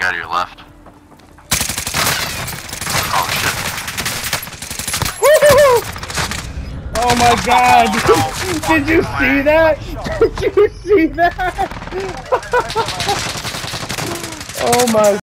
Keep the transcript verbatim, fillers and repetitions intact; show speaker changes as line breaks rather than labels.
guy to your left. Oh shit.
Oh my god!
Oh, no.
Did you see that? Did you see that? Oh my